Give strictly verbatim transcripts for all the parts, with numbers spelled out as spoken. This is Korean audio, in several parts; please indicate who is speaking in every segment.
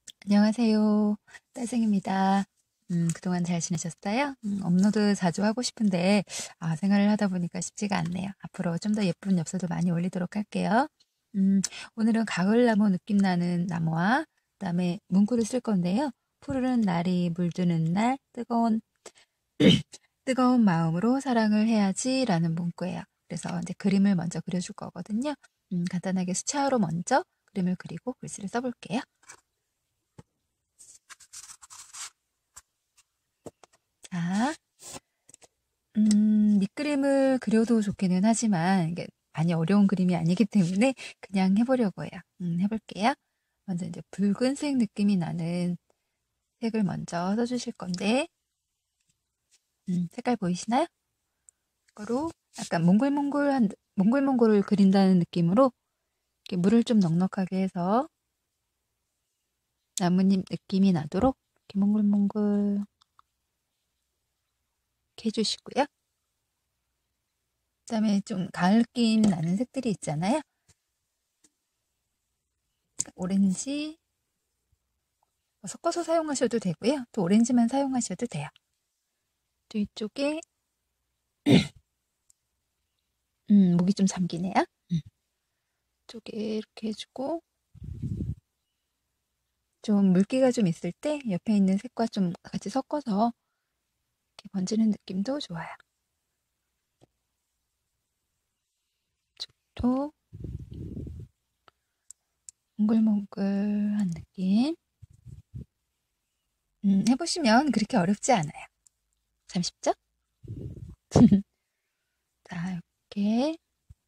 Speaker 1: 안녕하세요. 딸생입니다. 음, 그동안 잘 지내셨어요? 음, 업로드 자주 하고 싶은데, 아, 생활을 하다 보니까 쉽지가 않네요. 앞으로 좀 더 예쁜 엽서도 많이 올리도록 할게요. 음, 오늘은 가을나무 느낌 나는 나무와 그다음에 문구를 쓸 건데요. 푸르른 날이 물드는 날, 뜨거운, 뜨거운 마음으로 사랑을 해야지라는 문구예요. 그래서 이제 그림을 먼저 그려줄 거거든요. 음, 간단하게 수채화로 먼저 그림을 그리고 글씨를 써볼게요. 자, 음, 밑그림을 그려도 좋기는 하지만 이게 많이 어려운 그림이 아니기 때문에 그냥 해보려고 해요. 음, 해볼게요. 먼저 이제 붉은색 느낌이 나는 색을 먼저 써주실 건데, 음, 색깔 보이시나요? 그거로 약간 몽글몽글한, 몽글몽글을 그린다는 느낌으로 이렇게 물을 좀 넉넉하게 해서 나뭇잎 느낌이 나도록 이렇게 몽글몽글 이렇게 해주시고요. 그다음에 좀 가을 느낌 나는 색들이 있잖아요. 오렌지, 섞어서 사용하셔도 되고요. 또 오렌지만 사용하셔도 돼요. 뒤쪽에 음, 목이 좀 잠기네요. 음. 쪽에 이렇게 해주고 좀 물기가 좀 있을 때 옆에 있는 색과 좀 같이 섞어서 이렇게 번지는 느낌도 좋아요. 또 몽글몽글한 느낌. 음, 해보시면 그렇게 어렵지 않아요. 참 쉽죠? 자, 이렇게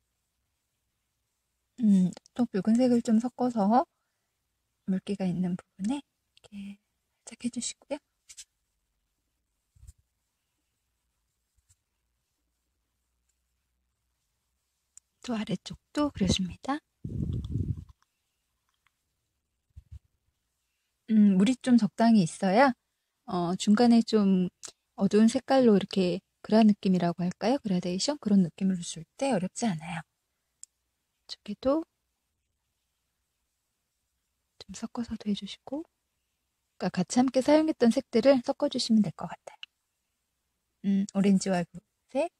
Speaker 1: 음, 또 붉은색을 좀 섞어서 물기가 있는 부분에 이렇게 살짝 해주시고요. 또 아래쪽도 그려줍니다. 음, 물이 좀 적당히 있어야 어, 중간에 좀 어두운 색깔로 이렇게 그라 느낌이라고 할까요? 그라데이션? 그런 느낌을 줄 때 어렵지 않아요. 저기도 좀 섞어서도 해주시고, 그러니까 같이 함께 사용했던 색들을 섞어주시면 될 것 같아요. 음, 오렌지와 붉은색,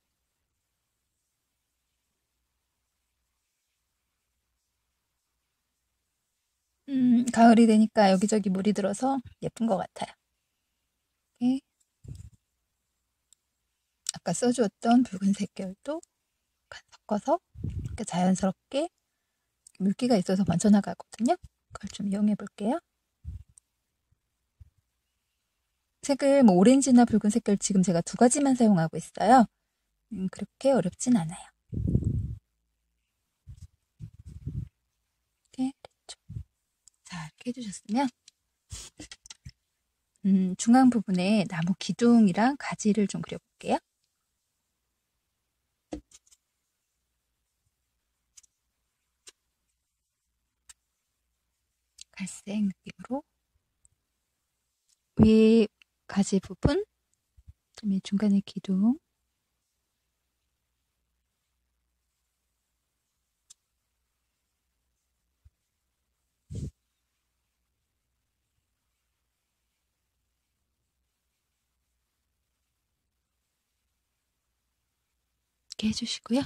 Speaker 1: 음, 가을이 되니까 여기저기 물이 들어서 예쁜 것 같아요. 이렇게 아까 써주었던 붉은색 결도 섞어서 이렇게 자연스럽게 물기가 있어서 번져나가거든요. 그걸 좀 이용해 볼게요. 색을 뭐 오렌지나 붉은 색깔 지금 제가 두 가지만 사용하고 있어요. 음, 그렇게 어렵진 않아요. 이렇게 됐죠. 자, 이렇게 해주셨으면 음, 중앙 부분에 나무 기둥이랑 가지를 좀 그려볼게요. 갈색 느낌으로 위에 가지 부분, 그다음에 중간에 기둥, 이렇게 해주시고요.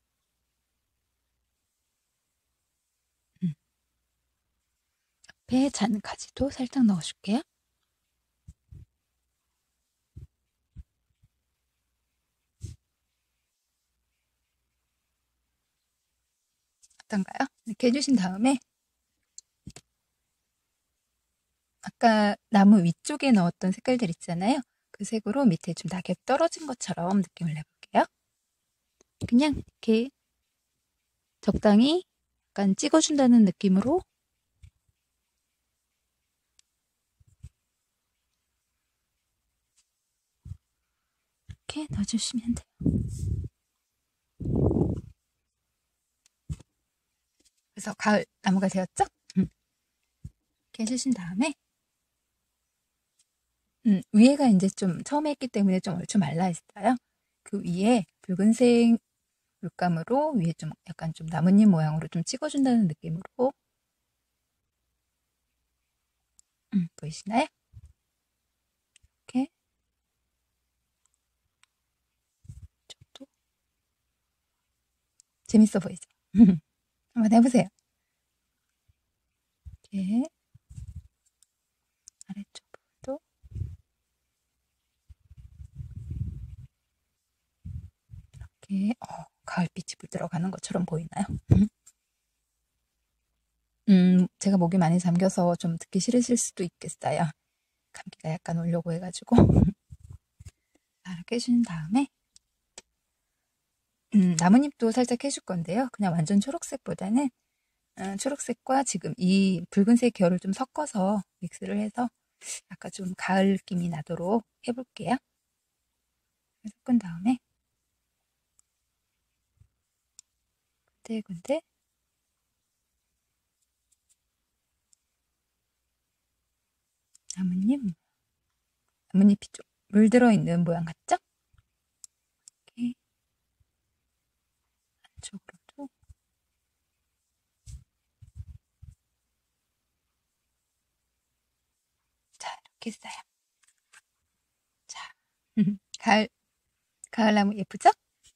Speaker 1: 음, 옆에 잔 가지도 살짝 넣어줄게요. 어떤가요? 이렇게 해주신 다음에 아까 나무 위쪽에 넣었던 색깔들 있잖아요. 그 색으로 밑에 좀 낙엽 떨어진 것처럼 느낌을 내볼게요. 그냥 이렇게 적당히 약간 찍어준다는 느낌으로 이렇게 넣어주시면 돼요. 그래서 가을 나무가 되었죠? 음, 이렇게 해주신 다음에 음, 위에가 이제 좀 처음에 했기 때문에 좀 얼추 말라 있어요. 그 위에 붉은색 물감으로 위에 좀 약간 좀 나뭇잎 모양으로 좀 찍어준다는 느낌으로 보이시나요? 이렇게 이쪽도 재밌어 보이죠? 한번 해보세요. 이렇게 아래쪽 부분도 이렇게 어, 가을빛이 물 들어가는 것처럼 보이나요? 음, 제가 목이 많이 잠겨서 좀 듣기 싫으실 수도 있겠어요. 감기가 약간 오려고 해가지고. 자, 이렇게 해주신 다음에 음, 나뭇잎도 살짝 해줄 건데요. 그냥 완전 초록색보다는 어, 초록색과 지금 이 붉은색 계열을 좀 섞어서 믹스를 해서 약간 좀 가을 느낌이 나도록 해볼게요. 섞은 다음에 군데군데 나뭇잎, 나뭇잎이 좀 물들어 있는 모양 같죠? 이렇게 안쪽으로도 자, 이렇게 써요. 자, 가을, 가을나무 예쁘죠?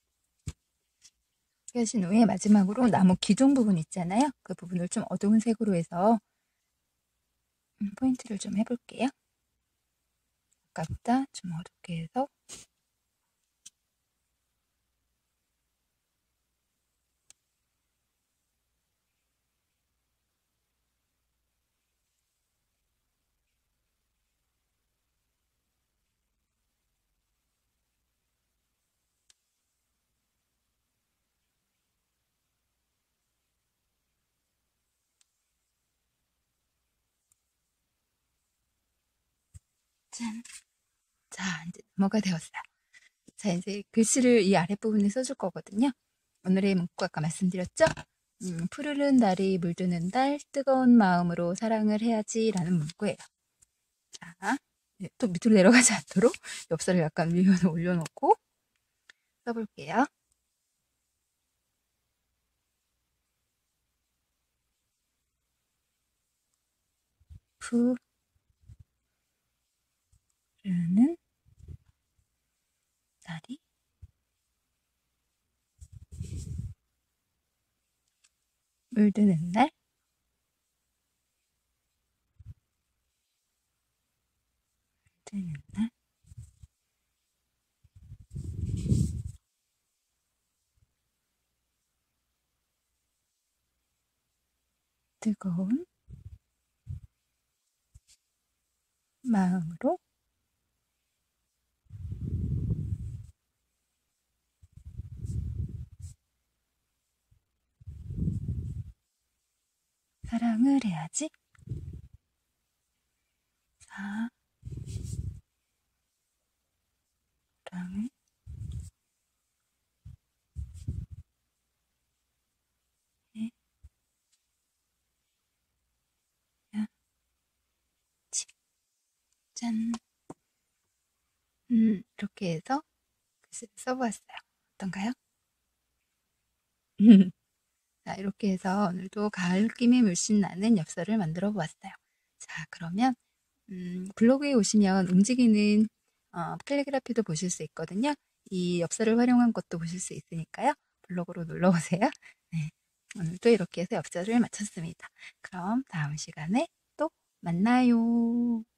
Speaker 1: 이렇게 하신 후에 마지막으로 나무 기둥 부분 있잖아요. 그 부분을 좀 어두운 색으로 해서 음, 포인트를 좀 해볼게요. 아까보다 좀 어둡게 해서 짠. 자, 이제 뭐가 되었어요. 자, 이제 글씨를 이 아랫부분에 써줄 거거든요. 오늘의 문구 아까 말씀드렸죠? 음, 푸르른 달이 물드는 달, 뜨거운 마음으로 사랑을 해야지 라는 문구예요. 자, 네, 또 밑으로 내려가지 않도록 엽서를 약간 위에 올려놓고 써볼게요. 푸르는 달이 물드는 날, 물드는 날, 뜨거운 마음으로 사랑을 해야지. 사랑을 해야지. 짠. 음, 이렇게 해서 글씨를 써보았어요. 어떤가요? 자, 이렇게 해서 오늘도 가을 느낌이 물씬 나는 엽서를 만들어 보았어요. 자, 그러면 음, 블로그에 오시면 움직이는 어, 캘리그라피도 보실 수 있거든요. 이 엽서를 활용한 것도 보실 수 있으니까요. 블로그로 놀러 오세요. 네, 오늘도 이렇게 해서 엽서를 마쳤습니다. 그럼 다음 시간에 또 만나요.